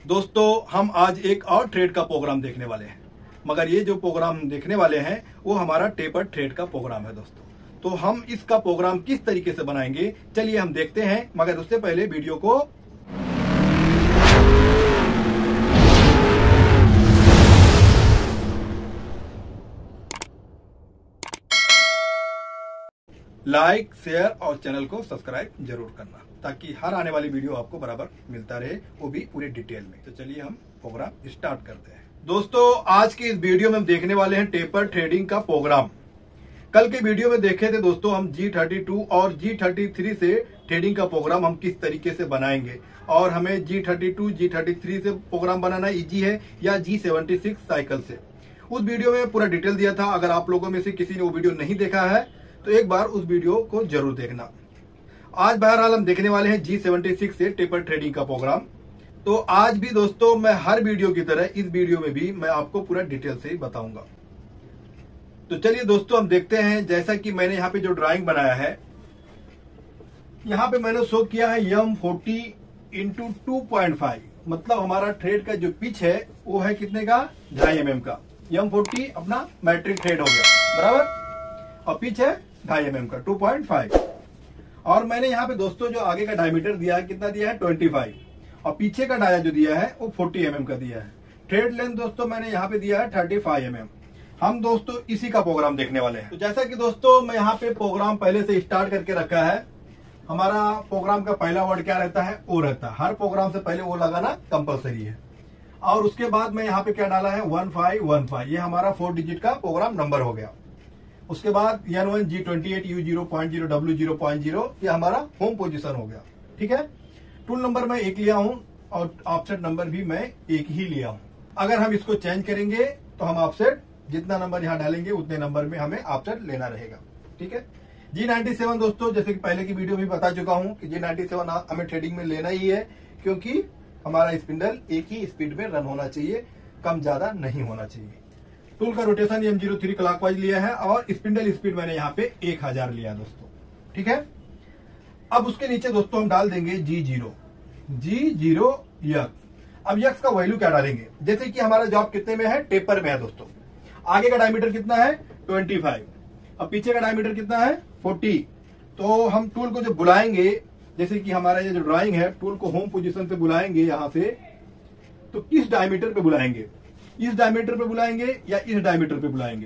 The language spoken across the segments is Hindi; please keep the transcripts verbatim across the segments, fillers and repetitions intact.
दोस्तों हम आज एक और ट्रेड का प्रोग्राम देखने वाले हैं, मगर ये जो प्रोग्राम देखने वाले हैं वो हमारा टेपर ट्रेड का प्रोग्राम है दोस्तों। तो हम इसका प्रोग्राम किस तरीके से बनाएंगे चलिए हम देखते हैं, मगर उससे पहले वीडियो को लाइक शेयर और चैनल को सब्सक्राइब जरूर करना ताकि हर आने वाली वीडियो आपको बराबर मिलता रहे, वो भी पूरे डिटेल में। तो चलिए हम प्रोग्राम स्टार्ट करते हैं। दोस्तों आज की इस वीडियो में हम देखने वाले हैं टेपर ट्रेडिंग का प्रोग्राम। कल के वीडियो में देखे थे दोस्तों हम जी थर्टी टू और जी थर्टी थ्री से ट्रेडिंग का प्रोग्राम हम किस तरीके से बनाएंगे और हमें G thirty two G thirty three से प्रोग्राम बनाना इजी है या जी सेवेंटी सिक्स साइकिल से। उस वीडियो में पूरा डिटेल दिया था। अगर आप लोगों में से किसी ने वो वीडियो नहीं देखा है तो एक बार उस वीडियो को जरूर देखना। आज बहरहाल हम देखने वाले हैं जी सेवेंटी सिक्स से टेपर ट्रेडिंग का प्रोग्राम। तो आज भी दोस्तों मैं हर वीडियो की तरह इस वीडियो में भी मैं आपको पूरा डिटेल से ही बताऊंगा। तो चलिए दोस्तों हम देखते हैं। जैसा कि मैंने यहाँ पे जो ड्राइंग बनाया है, यहाँ पे मैंने शो किया है M forty into two point five, मतलब हमारा ट्रेड का जो पिच है वो है कितने का, ढाई एम एम का। एम फोर्टी अपना मैट्रिक ट्रेड हो गया बराबर, और पिच है ढाई एम एम का टू पॉइंट फाइव। और मैंने यहाँ पे दोस्तों जो आगे का डायमीटर दिया है कितना दिया है ट्वेंटी फाइव, और पीछे का डाया जो दिया है वो फोर्टी एम एम का दिया है। ट्रेड लेंथ दोस्तों मैंने यहाँ पे दिया है थर्टी फाइव एम एम। हम दोस्तों इसी का प्रोग्राम देखने वाले हैं। तो जैसा कि दोस्तों मैं यहाँ पे प्रोग्राम पहले से स्टार्ट करके रखा है। हमारा प्रोग्राम का पहला वर्ड क्या रहता है, ओ रहता है। हर प्रोग्राम से पहले वो लगाना कंपलसरी है। और उसके बाद मैं यहाँ पे क्या डाला है वन फाइव वन फाइव, ये हमारा फोर डिजिट का प्रोग्राम नंबर हो गया। उसके बाद N one G twenty eight U zero point zero W zero point zero, ये हमारा होम पोजीशन हो गया। ठीक है, टूल नंबर मैं एक लिया हूं और ऑफसेट नंबर भी मैं एक ही लिया हूं। अगर हम इसको चेंज करेंगे तो हम ऑफसेट जितना नंबर यहाँ डालेंगे उतने नंबर में हमें ऑफसेट लेना रहेगा। ठीक है, जी नाइन्टी सेवन दोस्तों जैसे कि पहले की वीडियो में बता चुका हूं कि जी नाइन्टी सेवन हमें ट्रेडिंग में लेना ही है, क्योंकि हमारा स्पिंडल एक ही स्पीड में रन होना चाहिए, कम ज्यादा नहीं होना चाहिए। टूल का rotation M zero three clockwise लिया है और स्पिंडल स्पीड मैंने यहाँ पे एक हजार लिया दोस्तों। ठीक है, अब उसके नीचे दोस्तों हम डाल देंगे G zero G zero X. अब यक्स का वैल्यू क्या डालेंगे, जैसे कि हमारा जॉब कितने में है, टेपर में है दोस्तों। आगे का डायमीटर कितना है ट्वेंटी फाइव, अब पीछे का डायमीटर कितना है फोर्टी। तो हम टूल को जब बुलाएंगे, जैसे कि हमारा ये जो ड्राइंग है, टूल को होम पोजीशन से बुलाएंगे यहां से, तो किस डायमीटर पे बुलाएंगे, इस डायमीटर पे बुलाएंगे या इस डायमीटर पे बुलाएंगे।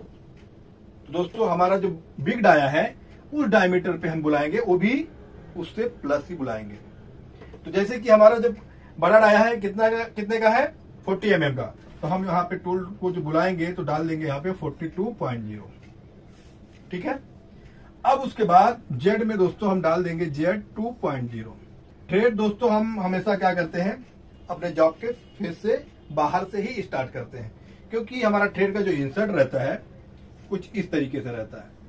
तो दोस्तों हमारा जो बिग डाया है उस डायमीटर पे हम बुलाएंगे, वो भी उससे प्लस ही बुलाएंगे। तो जैसे कि हमारा जो बड़ा डाया है कितना का, कितने का है फोर्टी एम एम का, तो हम यहाँ पे टूल को जो बुलाएंगे तो डाल देंगे यहाँ पे फोर्टी टू पॉइंट जीरो। ठीक है, अब उसके बाद जेड में दोस्तों हम डाल देंगे Z two point zero. Trade दोस्तों हम हमेशा क्या करते हैं, अपने जॉब के फेस से बाहर से ही स्टार्ट करते हैं, क्योंकि हमारा ट्रेड का जो इंसर्ट रहता है कुछ इस तरीके से रहता है,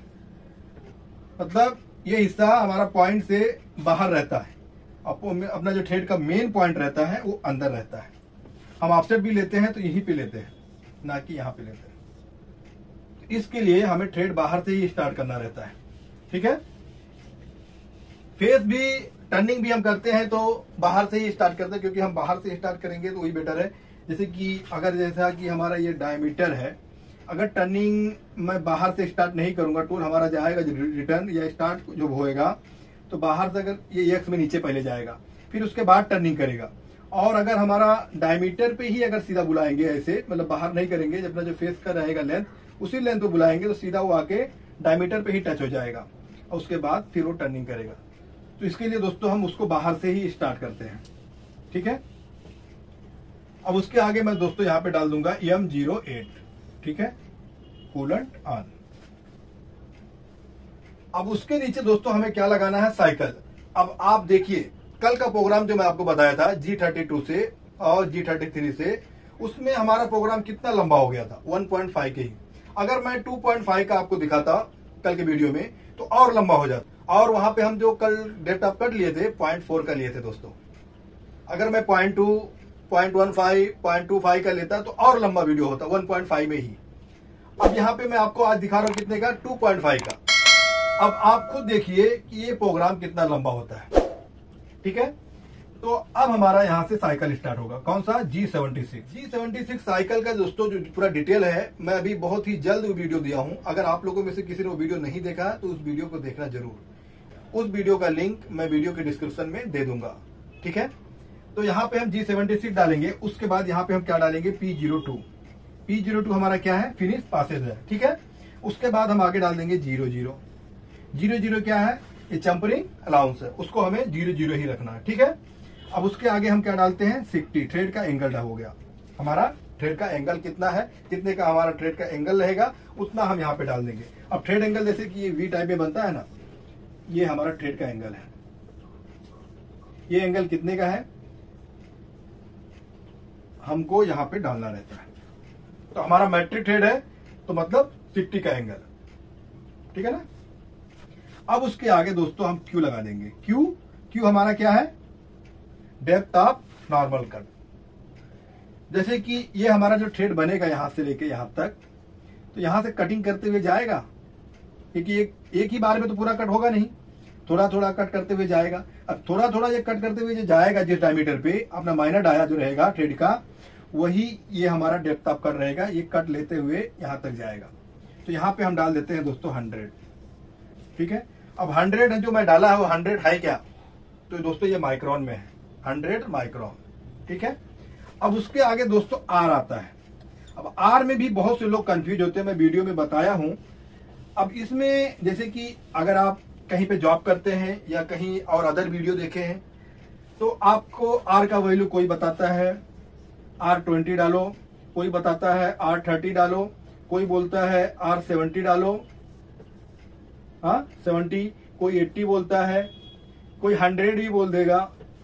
मतलब ये हिस्सा हमारा पॉइंट से बाहर रहता है, अपना जो ट्रेड का मेन पॉइंट रहता है वो अंदर रहता है। हम ऑफसेट भी लेते हैं तो यहीं पे लेते हैं, ना कि यहाँ पे लेते हैं। तो इसके लिए हमें ट्रेड बाहर से ही स्टार्ट करना रहता है। ठीक है, फेस भी टर्निंग भी हम करते हैं तो बाहर से ही स्टार्ट करते हैं, क्योंकि हम बाहर से स्टार्ट करेंगे तो वही बेटर है। जैसे कि अगर जैसा कि हमारा ये डायमीटर है, अगर टर्निंग मैं बाहर से स्टार्ट नहीं करूंगा, टूल हमारा जाएगा जो रिटर्न या स्टार्ट जो होएगा तो बाहर से अगर ये एक्स में नीचे पहले जाएगा, फिर उसके बाद टर्निंग करेगा। और अगर हमारा डायमीटर पे ही अगर सीधा बुलाएंगे ऐसे, मतलब बाहर नहीं करेंगे, अपना जो फेस का रहेगा लेंथ उसी लेंथ पे बुलाएंगे तो सीधा वो आके डायमीटर पे ही टच हो जाएगा और उसके बाद फिर वो टर्निंग करेगा। तो इसके लिए दोस्तों हम उसको बाहर से ही स्टार्ट करते हैं। ठीक है, अब उसके आगे मैं दोस्तों यहाँ पे डाल दूंगा एम जीरो एट। ठीक है, कूलेंट ऑन। अब उसके नीचे दोस्तों हमें क्या लगाना है, साइकिल। अब आप देखिए कल का प्रोग्राम जो मैं आपको बताया था जी थर्टी टू से और जी थर्टी थ्री से, उसमें हमारा प्रोग्राम कितना लंबा हो गया था, वन पॉइंट फाइव के ही। अगर मैं टू पॉइंट फाइव का आपको दिखाता कल के वीडियो में तो और लंबा हो जाता। और वहां पे हम जो कल डेटा कट लिए थे पॉइंट फोर का लिए थे दोस्तों। अगर मैं point two point one five point two five का लेता तो और लंबा वीडियो होता, वन पॉइंट फाइव में ही। अब यहाँ पे मैं आपको आज दिखा रहा हूं कितने का, टू पॉइंट फाइव का। अब आप खुद देखिए कि ये प्रोग्राम कितना लंबा होता है। ठीक है, तो अब हमारा यहाँ से साइकिल स्टार्ट होगा। कौन सा? G seventy six. G seventy six cycle का दोस्तों जो पूरा डिटेल है, मैं अभी बहुत ही जल्द वो वीडियो दिया हूँ। अगर आप लोगों में से किसी ने वो वीडियो नहीं देखा तो उस वीडियो को देखना जरूर। उस वीडियो का लिंक मैं वीडियो के डिस्क्रिप्शन में दे दूंगा, ठीक है। तो यहाँ पे हम जी सेवेंटी सिक्स डालेंगे, उसके बाद यहाँ पे हम क्या डालेंगे? P zero two. P zero two हमारा क्या है? फिनिश पासेज है, ठीक है। उसके बाद हम आगे डाल देंगे जीरो जीरो। जीरो जीरो क्या है? ये चंपरिंग अलाउंस है, उसको हमें जीरो जीरो ही रखना है, ठीक है। अब उसके आगे हम क्या डालते हैं? सिक्सटी। ट्रेड का एंगल हो गया हमारा। ट्रेड का एंगल कितना है? कितने का हमारा ट्रेड का एंगल रहेगा उतना हम यहाँ पे डाल देंगे। अब ट्रेड एंगल जैसे कि ये वी टाइप में बनता है ना, ये हमारा ट्रेड का एंगल है। ये एंगल कितने का है हमको यहाँ पे डालना रहता है। तो हमारा मैट्रिक ट्रेड है तो मतलब सिक्सटी का एंगल, ठीक है ना। अब उसके आगे दोस्तों हम क्यू लगा देंगे। क्यू क्यू हमारा क्या है? Depth of normal cut. जैसे कि ये हमारा जो ट्रेड बनेगा यहां से लेके यहां तक, तो यहां से कटिंग करते हुए जाएगा, क्योंकि एक एक ही बार में तो पूरा कट होगा नहीं, थोड़ा थोड़ा कट करते हुए जाएगा। अब थोड़ा थोड़ा ये कट करते हुए जो जाएगा जिस डायमीटर पे, अपना माइनर डाया जो रहेगा ट्रेड का, वही ये हमारा डेप्थ ऑफ कट रहेगा। ये कट लेते हुए यहां तक जाएगा। तो यहाँ पे हम डाल देते हैं दोस्तों हंड्रेड, ठीक है। अब हंड्रेड जो मैं डाला है वो हंड्रेड है क्या? तो दोस्तों ये माइक्रोन में है, हंड्रेड माइक्रोन, ठीक है। अब उसके आगे दोस्तों आर आता है। अब आर में भी बहुत से लोग कंफ्यूज होते हैं, मैं वीडियो में बताया हूं। अब इसमें जैसे कि अगर आप कहीं पे जॉब करते हैं या कहीं और अदर वीडियो देखे हैं, तो आपको आर का वैल्यू कोई बताता है आर ट्वेंटी डालो, कोई बताता है आर थर्टी डालो, कोई बोलता है आर सेवेंटी डालो, हाँ सेवेंटी, कोई एट्टी बोलता है, कोई हंड्रेड भी बोल देगा।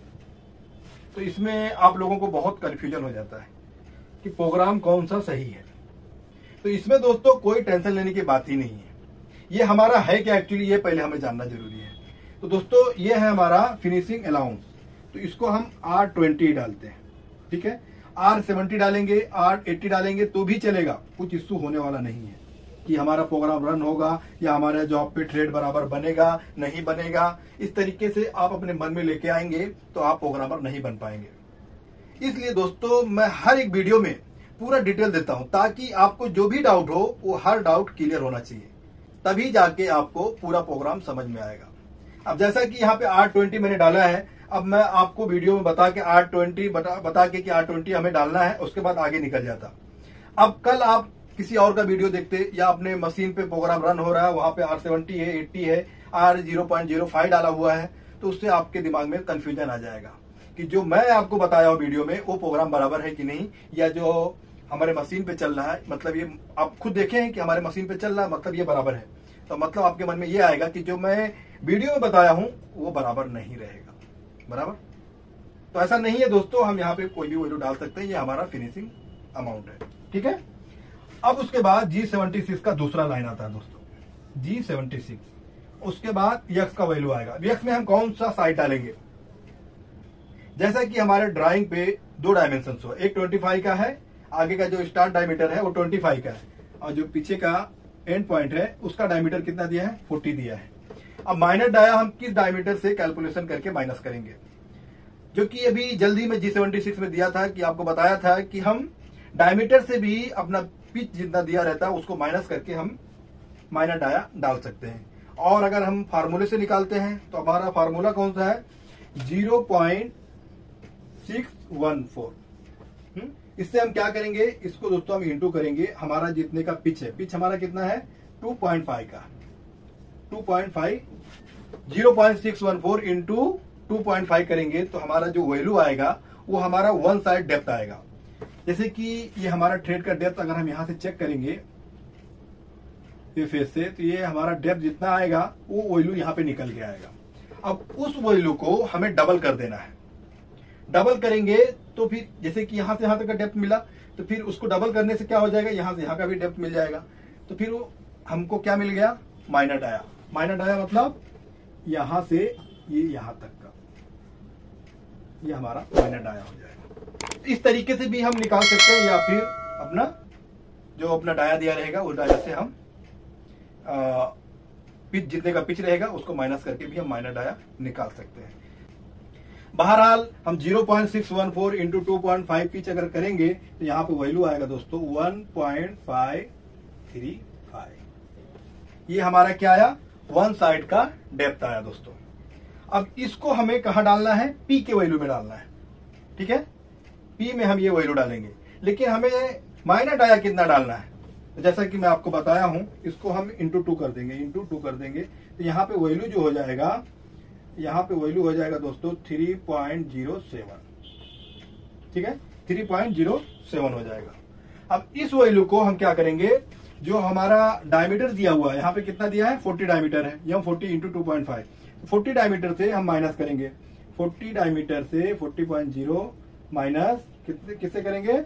तो इसमें आप लोगों को बहुत कंफ्यूजन हो जाता है कि प्रोग्राम कौन सा सही है। तो इसमें दोस्तों कोई टेंशन लेने की बात ही नहीं है। ये हमारा है क्या एक्चुअली, ये पहले हमें जानना जरूरी है। तो दोस्तों ये है हमारा फिनिशिंग अलाउंस, तो इसको हम आर ट्वेंटी डालते हैं, ठीक है। आर सेवेंटी डालेंगे, आर एट्टी डालेंगे तो भी चलेगा, कुछ इश्यू होने वाला नहीं है कि हमारा प्रोग्राम रन होगा या हमारे जॉब पे ट्रेड बराबर बनेगा नहीं बनेगा। इस तरीके से आप अपने मन में लेके आएंगे तो आप प्रोग्रामर नहीं बन पाएंगे। इसलिए दोस्तों मैं हर एक वीडियो में पूरा डिटेल देता हूं, ताकि आपको जो भी डाउट हो वो हर डाउट क्लियर होना चाहिए, तभी जाके आपको पूरा प्रोग्राम समझ में आएगा। अब जैसा कि यहाँ पे आर ट्वेंटी मैंने डाला है, अब मैं आपको वीडियो में बता के आर ट्वेंटी बता, बता के कि आर ट्वेंटी हमें डालना है, उसके बाद आगे निकल जाता। अब कल आप किसी और का वीडियो देखते या अपने मशीन पे प्रोग्राम रन हो रहा है, वहां पे आर सेवेंटी है, एट्टी है, R zero point zero five डाला हुआ है, तो उससे आपके दिमाग में कंफ्यूजन आ जाएगा कि जो मैं आपको बताया हूँ वीडियो में वो प्रोग्राम बराबर है कि नहीं, या जो हमारे मशीन पे चल रहा है, मतलब ये आप खुद देखे हैं कि हमारे मशीन पे चल रहा है, मतलब ये बराबर है। तो मतलब आपके मन में ये आएगा कि जो मैं वीडियो में बताया हूं वो बराबर नहीं रहेगा, बराबर। तो ऐसा नहीं है दोस्तों, हम यहाँ पे कोई भी वैल्यू डाल सकते हैं, ये हमारा फिनिशिंग अमाउंट है, ठीक है। अब उसके बाद जी सेवेंटी सिक्स का दूसरा लाइन आता है दोस्तों, जी सेवेंटी सिक्स। उसके बाद यक्स का वैल्यू आएगा। यक्स में हम कौन सा साइड डालेंगे? जैसा कि हमारे ड्राइंग पे दो डायमेंशन हो, एक ट्वेंटी फाइव का है, आगे का जो स्टार्ट डायमीटर है वो ट्वेंटी फाइव का है, और जो पीछे का एंड पॉइंट है उसका डायमीटर कितना दिया है? फोर्टी दिया है। अब माइनर डाया हम किस डायमीटर से कैलकुलेशन करके माइनस करेंगे, जो कि अभी जल्दी में जी सेवेंटी सिक्स में दिया था कि आपको बताया था कि हम डायमीटर से भी अपना पिच जितना दिया रहता है उसको माइनस करके हम माइनर डाया डाल सकते हैं। और अगर हम फार्मूले से निकालते हैं तो हमारा फार्मूला कौन सा है? Zero point six one four. इससे हम क्या करेंगे? इसको दोस्तों हम इंटू करेंगे, हमारा जितने का पिच है, पिच हमारा कितना है? टू पॉइंट फाइव का, two point five, zero point six one four into two point five करेंगे तो हमारा जो वैल्यू आएगा वो हमारा वन साइड डेप्थ आएगा। जैसे कि ये हमारा ट्रेड का डेप्थ अगर हम यहां से चेक करेंगे ये फेस से, तो ये हमारा डेप्थ जितना आएगा वो वैल्यू यहाँ पे निकल के आएगा। अब उस वैल्यू को हमें डबल कर देना है। डबल करेंगे तो फिर जैसे कि यहां से यहां तक का डेप्थ मिला, तो फिर उसको डबल करने से क्या हो जाएगा? यहां से यहां का भी डेप्थ मिल जाएगा। तो फिर वो हमको क्या मिल गया? Minor dia. माइनर डाया मतलब यहां से ये यहां तक का, ये हमारा माइनर डाया हो जाएगा। इस तरीके से भी हम निकाल सकते हैं, या फिर अपना जो अपना डाया दिया रहेगा उस डाया से हम पिच जितने का पिच रहेगा उसको माइनस करके भी हम माइनर डाया निकाल सकते हैं। बहरहाल हम zero point six one four into two point five pitch अगर करेंगे तो यहाँ पे वैल्यू आएगा दोस्तों one point five three five. ये हमारा क्या आया, वन साइड का डेप्थ आया दोस्तों। अब इसको हमें कहा डालना है, पी के वैल्यू में डालना है, ठीक है। पी में हम ये वैल्यू डालेंगे, लेकिन हमें माइनर डाया कितना डालना है, तो जैसा कि मैं आपको बताया हूं, इसको हम इंटू टू कर देंगे, इंटू टू कर देंगे तो यहाँ पे वैल्यू जो हो जाएगा, यहाँ पे वैल्यू हो जाएगा दोस्तों थ्री पॉइंट ज़ीरो सेवन, ठीक है, थ्री पॉइंट ज़ीरो सेवन हो जाएगा। अब इस वैल्यू को हम क्या करेंगे, जो हमारा डायमीटर दिया हुआ है, यहाँ पे कितना दिया है, फोर्टी डायमीटर है, ये हम forty into two point five, forty diameter से हम माइनस करेंगे, फोर्टी डायमीटर से फोर्टी पॉइंट ज़ीरो माइनस कितने किससे करेंगे,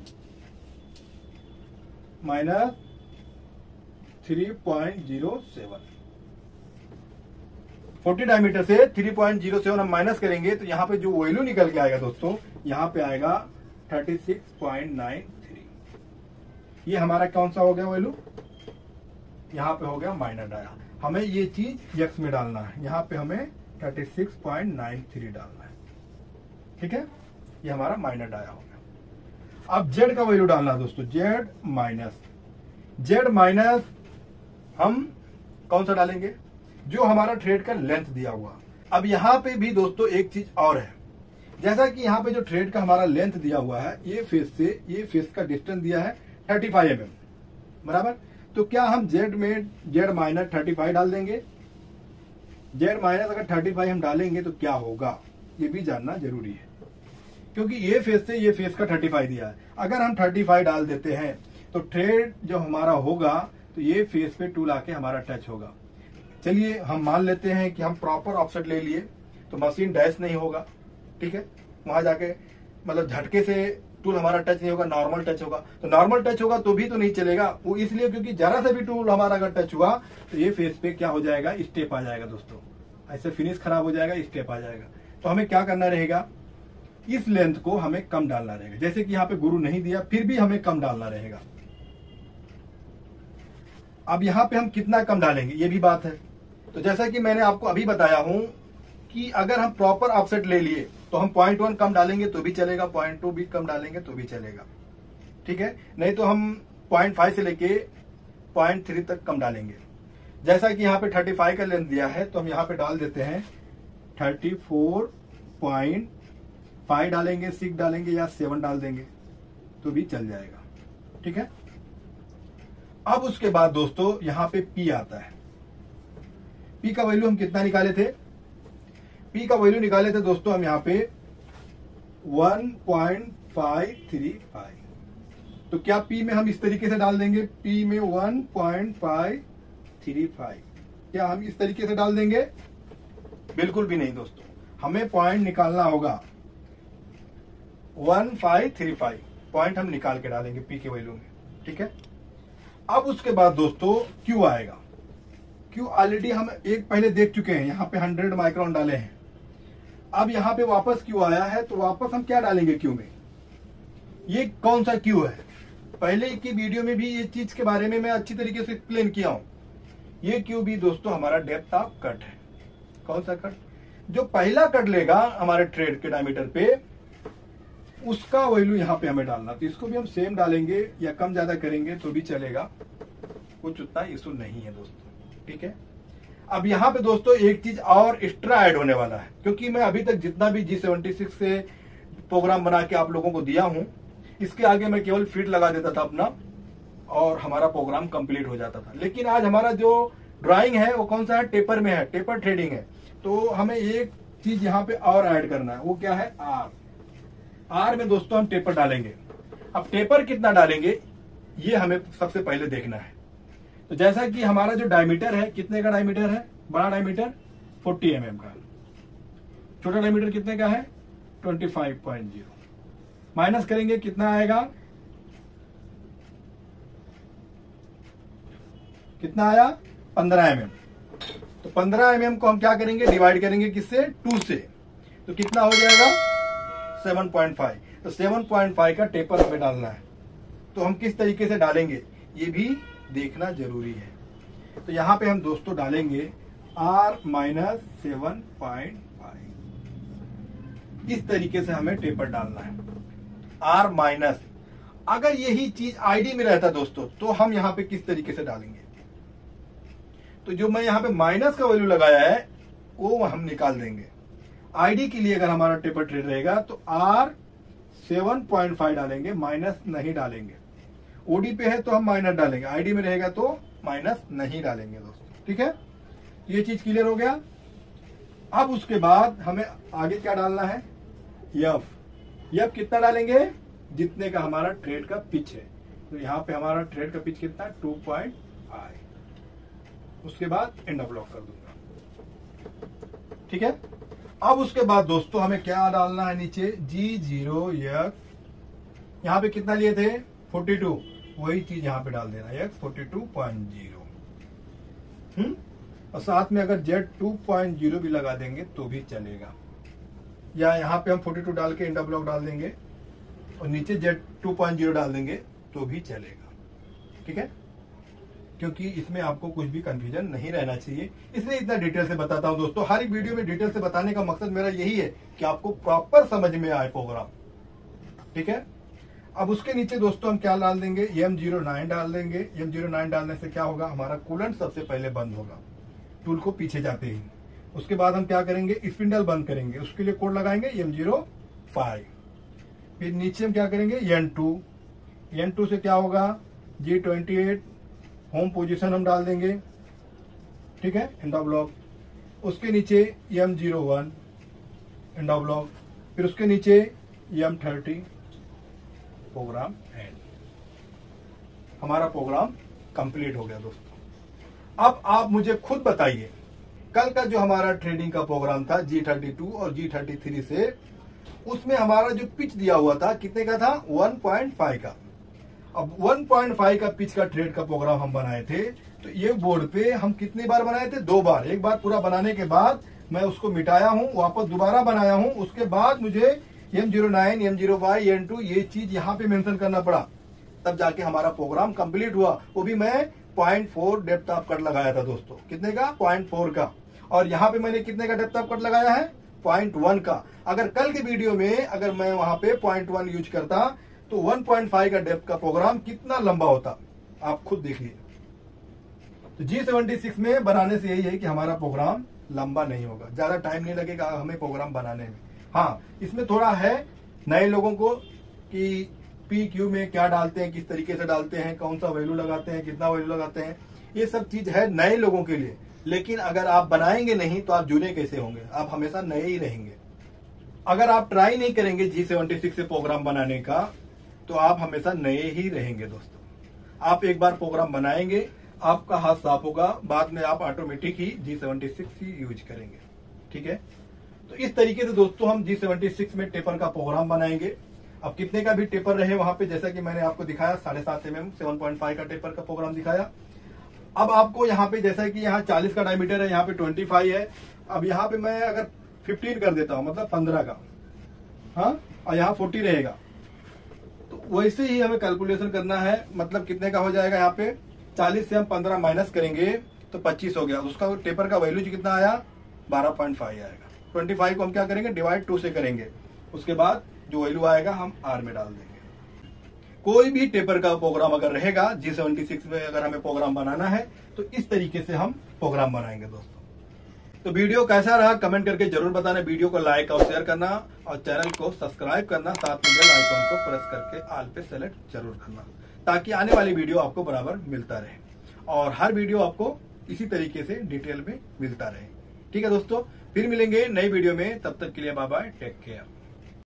minus three point zero seven. Forty diameter से थ्री पॉइंट ज़ीरो सेवन हम माइनस करेंगे तो यहाँ पे जो वैल्यू निकल के आएगा दोस्तों, यहाँ पे आएगा thirty six point nine three. ये हमारा कौन सा हो गया वैल्यू, यहाँ पे हो गया माइनर डाया। हमें ये चीज एक्स में डालना है, यहाँ पे हमें thirty six point nine three डालना है, ठीक है। ये हमारा माइनर डाया हो गया। अब जेड का वैल्यू डालना है दोस्तों, जेड माइनस, जेड माइनस हम कौन सा डालेंगे, जो हमारा थ्रेड का लेंथ दिया हुआ। अब यहाँ पे भी दोस्तों एक चीज और है, जैसा कि यहाँ पे जो थ्रेड का हमारा लेंथ दिया हुआ है, ये फेस से ये फेस का डिस्टेंस दिया है थर्टी फाइव एम एम, बराबर। तो क्या हम जेड में जेड माइनस थर्टी फाइव डाल देंगे, जेड माइनस अगर थर्टी फाइव हम डालेंगे तो क्या होगा, ये भी जानना जरूरी है, क्योंकि ये फेस से ये फेस का थर्टी फाइव दिया है। अगर हम थर्टी फाइव डाल देते हैं तो थ्रेड जो हमारा होगा तो ये फेस पे टूल आके हमारा टच होगा। चलिए हम मान लेते हैं कि हम प्रॉपर ऑफसेट ले लिए तो मशीन डैश नहीं होगा, ठीक है, वहां जाके मतलब झटके से टूल हमारा टच नहीं होगा, नॉर्मल टच होगा। तो नॉर्मल टच होगा तो भी तो नहीं चलेगा, वो इसलिए क्योंकि जरा सा भी टूल हमारा अगर टच हुआ तो ये फेस पे क्या हो जाएगा, स्टेप आ जाएगा दोस्तों, ऐसे फिनिश खराब हो जाएगा, स्टेप आ जाएगा। तो हमें क्या करना रहेगा, इस लेंथ को हमें कम डालना रहेगा। जैसे कि यहाँ पे गुरु नहीं दिया, फिर भी हमें कम डालना रहेगा। अब यहाँ पे हम कितना कम डालेंगे ये भी बात है। तो जैसा कि मैंने आपको अभी बताया हूं कि अगर हम प्रॉपर ऑफसेट ले लिए तो हम पॉइंट वन कम डालेंगे तो भी चलेगा, पॉइंट टू भी कम डालेंगे तो भी चलेगा, ठीक है। नहीं तो हम पॉइंट फाइव से लेके पॉइंट थ्री तक कम डालेंगे। जैसा कि यहाँ पे थर्टी फाइव का लेंथ दिया है तो हम यहाँ पे डाल देते हैं थर्टी फोर पॉइंट फाइव डालेंगे, सिक्स डालेंगे या सेवन डाल देंगे तो भी चल जाएगा, ठीक है। अब उसके बाद दोस्तों यहाँ पे पी आता है। पी का वैल्यू हम कितना निकाले थे, पी का वैल्यू निकाले थे दोस्तों हम यहाँ पे one point five three five. तो क्या पी में हम इस तरीके से डाल देंगे, पी में one point five three five, क्या हम इस तरीके से डाल देंगे, बिल्कुल भी नहीं दोस्तों। हमें पॉइंट निकालना होगा one five three five, point हम निकाल के डालेंगे पी के वैल्यू में, ठीक है। अब उसके बाद दोस्तों क्यू आएगा। क्यू ऑलरेडी हम एक पहले देख चुके हैं, यहाँ पे हंड्रेड माइक्रोन डाले हैं। अब यहाँ पे वापस क्यू आया है तो वापस हम क्या डालेंगे क्यू में, ये कौन सा क्यू है, पहले की वीडियो में भी ये चीज के बारे में मैं अच्छी तरीके से एक्सप्लेन किया हूं। ये क्यू भी दोस्तों हमारा डेप्थ ऑफ कट है। कौन सा कट, जो पहला कट लेगा हमारे थ्रेड के डायमीटर पे, उसका वैल्यू यहाँ पे हमें डालना। तो इसको भी हम सेम डालेंगे या कम ज्यादा करेंगे तो भी चलेगा, कुछ उतना इशू नहीं है दोस्तों, ठीक है। अब यहाँ पे दोस्तों एक चीज और एक्स्ट्रा ऐड होने वाला है, क्योंकि मैं अभी तक जितना भी जी सेवेंटी सिक्स से प्रोग्राम बना के आप लोगों को दिया हूं, इसके आगे मैं केवल फिट लगा देता था अपना और हमारा प्रोग्राम कंप्लीट हो जाता था। लेकिन आज हमारा जो ड्राइंग है वो कौन सा है, टेपर में है, टेपर थ्रेडिंग है। तो हमें एक चीज यहाँ पे और ऐड करना है, वो क्या है, आर। आर में दोस्तों हम टेपर डालेंगे। अब टेपर कितना डालेंगे ये हमें सबसे पहले देखना है। तो जैसा कि हमारा जो डायमीटर है, कितने का डायमीटर है, बड़ा डायमीटर फोर्टी एम एम का, छोटा डायमीटर कितने का है twenty five point zero, minus करेंगे कितना आएगा, कितना आया पंद्रह एम एम। तो पंद्रह एम एम को हम क्या करेंगे, डिवाइड करेंगे किससे, टू से, तो कितना हो जाएगा सेवन पॉइंट फाइव। तो सेवन पॉइंट फाइव का टेपर हमें डालना है। तो हम किस तरीके से डालेंगे ये भी देखना जरूरी है। तो यहां पे हम दोस्तों डालेंगे R minus seven point five. इस तरीके से हमें टेपर डालना है। आर माइनस, अगर यही चीज आईडी में रहता दोस्तों तो हम यहाँ पे किस तरीके से डालेंगे, तो जो मैं यहाँ पे माइनस का वैल्यू लगाया है वो हम निकाल देंगे। आईडी के लिए अगर हमारा टेपर ट्रेड रहेगा तो आर सेवन पॉइंट फाइव डालेंगे, माइनस नहीं डालेंगे। ओडी पे है तो हम माइनस डालेंगे, आईडी में रहेगा तो माइनस नहीं डालेंगे दोस्तों, ठीक है। ये चीज क्लियर हो गया। अब उसके बाद हमें आगे क्या डालना है, यफ। यफ कितना डालेंगे, जितने का हमारा ट्रेड का पिच है। तो यहाँ पे हमारा ट्रेड का पिच कितना है, टू पॉइंट फाइव। उसके बाद एंड ऑफ लॉक कर दूंगा, ठीक है। अब उसके बाद दोस्तों हमें क्या डालना है नीचे, जी जीरो यक्स। यहाँ पे कितना लिए थे, फोर्टी टू, वही चीज यहाँ पे डाल देना, X forty two point zero. Hmm और साथ में अगर जेड टू पॉइंट जीरो भी लगा देंगे तो भी चलेगा, या यहाँ पे हम फोर्टी टू डाल के एंड ऑफ लॉक डाल देंगे और नीचे जेड टू पॉइंट जीरो डाल देंगे तो भी चलेगा, ठीक है। क्योंकि इसमें आपको कुछ भी कंफ्यूजन नहीं रहना चाहिए, इसलिए इतना डिटेल से बताता हूं दोस्तों। हर एक वीडियो में डिटेल से बताने का मकसद मेरा यही है कि आपको प्रॉपर समझ में आए प्रोग्राम, ठीक है। अब उसके नीचे दोस्तों हम क्या डाल देंगे, एम जीरो नाइन डाल देंगे। एम जीरो नाइन डालने से क्या होगा, हमारा कूलेंट सबसे पहले बंद होगा टूल को पीछे जाते ही। उसके बाद हम क्या करेंगे, स्पिंडल बंद करेंगे, उसके लिए कोड लगाएंगे एम जीरो फाइव। फिर नीचे हम क्या करेंगे, एन टू। एन टू से क्या होगा, G twenty eight home position हम डाल देंगे, ठीक है, एंड ऑफ लॉक। उसके नीचे M zero one end of lock. फिर उसके नीचे एम थर्टी, प्रोग्राम एंड। हमारा प्रोग्राम कंप्लीट हो गया दोस्तों। अब आप मुझे खुद बताइए, कल का जो हमारा ट्रेडिंग का प्रोग्राम था जी थर्टी टू और जी थर्टी थ्री से, उसमें हमारा जो पिच दिया हुआ था कितने का था, वन पॉइंट फाइव का। अब वन पॉइंट फाइव का पिच का ट्रेड का प्रोग्राम हम बनाए थे, तो ये बोर्ड पे हम कितनी बार बनाए थे, दो बार। एक बार पूरा बनाने के बाद मैं उसको मिटाया हूं, वापस दोबारा बनाया हूं। उसके बाद मुझे M zero nine, M zero five, N two ये चीज यहाँ पे मेंशन करना पड़ा, तब जाके हमारा प्रोग्राम कंप्लीट हुआ। वो भी मैं point four depth of cut लगाया था दोस्तों, कितने का, पॉइंट फोर का। और यहाँ पे मैंने कितने का डेप्थ ऑफ कट लगाया है, पॉइंट वन का। अगर कल के वीडियो में अगर मैं वहां पे पॉइंट वन यूज करता तो वन पॉइंट फाइव का डेप्थ का प्रोग्राम कितना लंबा होता, आप खुद देखिए। तो जी सेवेंटी सिक्स में बनाने से यही है कि हमारा प्रोग्राम लंबा नहीं होगा, ज्यादा टाइम नहीं लगेगा हमें प्रोग्राम बनाने में। हाँ, इसमें थोड़ा है नए लोगों को कि पी क्यू में क्या डालते हैं, किस तरीके से डालते हैं, कौन सा वैल्यू लगाते हैं, कितना वैल्यू लगाते हैं, ये सब चीज है नए लोगों के लिए। लेकिन अगर आप बनाएंगे नहीं तो आप जुड़े कैसे होंगे, आप हमेशा नए ही रहेंगे। अगर आप ट्राई नहीं करेंगे जी सेवेंटी सिक्स से प्रोग्राम बनाने का तो आप हमेशा नए ही रहेंगे दोस्तों। आप एक बार प्रोग्राम बनाएंगे, आपका हाथ साफ होगा, बाद में आप ऑटोमेटिक ही जी सेवेंटी सिक्स ही यूज करेंगे, ठीक है। तो इस तरीके से दोस्तों हम जी सेवेंटी सिक्स में टेपर का प्रोग्राम बनाएंगे। अब कितने का भी टेपर रहे वहां पे, जैसा कि मैंने आपको दिखाया साढ़े सात M M seven point five का टेपर का प्रोग्राम दिखाया। अब आपको यहाँ पे जैसा कि यहाँ चालीस का डायमीटर है, यहाँ पे ट्वेंटी फाइव है। अब यहाँ पे मैं अगर फिफ्टीन कर देता हूँ, मतलब पंद्रह का, हाँ, और यहाँ फोर्टी रहेगा, तो वैसे ही हमें कैलकुलेशन करना है। मतलब कितने का हो जाएगा, यहाँ पे चालीस से हम पंद्रह माइनस करेंगे तो पच्चीस हो गया। उसका टेपर का वैल्यू कितना आया, बारह पॉइंट फाइव आएगा। ट्वेंटी फाइव को हम क्या करेंगे, डिवाइड टू से करेंगे। उसके बाद जो वैल्यू आएगा हम आर में डाल देंगे। कोई भी टेपर का प्रोग्राम अगर रहेगा जी सेवेंटी सिक्स में, अगर हमें प्रोग्राम बनाना है तो इस तरीके से हम प्रोग्राम बनाएंगे दोस्तों। तो वीडियो कैसा रहा कमेंट करके जरूर बताना। वीडियो को लाइक और शेयर करना और चैनल को सब्सक्राइब करना, साथ में बेल आइकॉन को प्रेस करके ऑल पे सेलेक्ट जरूर करना, ताकि आने वाली वीडियो आपको बराबर मिलता रहे और हर वीडियो आपको इसी तरीके से डिटेल में मिलता रहे। ठीक है दोस्तों, फिर मिलेंगे नई वीडियो में, तब तक के लिए बाय बाय, टेक केयर।